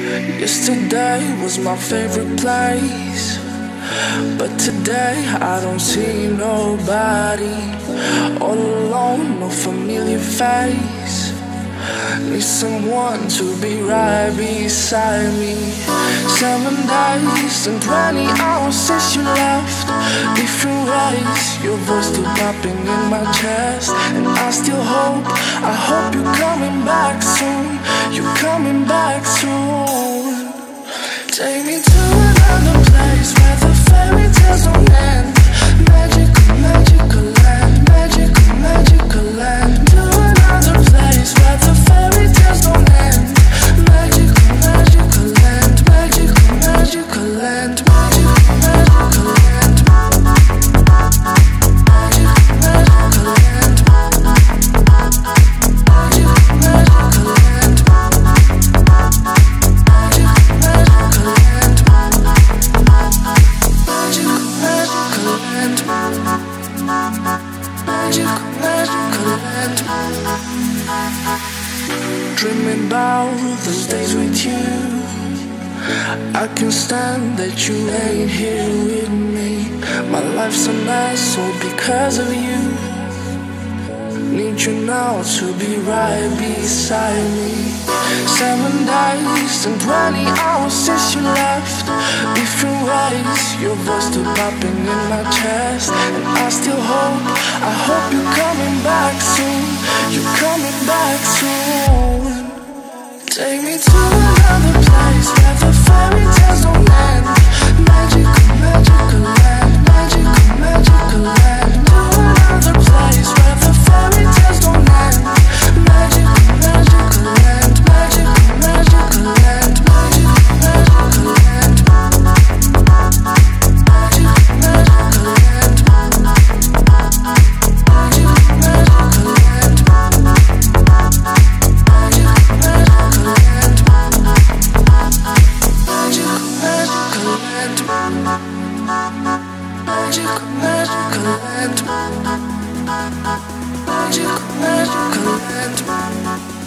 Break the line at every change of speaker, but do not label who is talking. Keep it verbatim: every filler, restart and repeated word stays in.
Yesterday was my favorite place, but today I don't see nobody. All alone, no familiar face. Need someone to be right beside me. Seven days and twenty hours since you left. Different ways, your voice still popping in my chest. And I still hope, I hope you're coming back soon. You're coming back soon. Take me to another place where the fairy tales don't end. Magical, magical land, magical, magical land. To another place where the fairy tales don't end. Magical, magical land, magical, magical land, magical, magical land. Magical, magical land. Magical, magical land. Dreaming about those days with you. I can't stand that you ain't here with me. My life's a mess all because of you. Need you now to be right beside me. Seven days and twenty hours since you left. Different ways, your voice still popping in my chest. And I still hope, I hope you're coming back soon. You're coming back soon. Take me to another place where the fairy tales don't end. Magical, magical land, magical, magical land. To another place where the fairy tales don't end. Magical, magical land, magical, magical land, magical, magical land. Magical, magical land. Magical, magical land. Magical, magical land. Magical, magical land.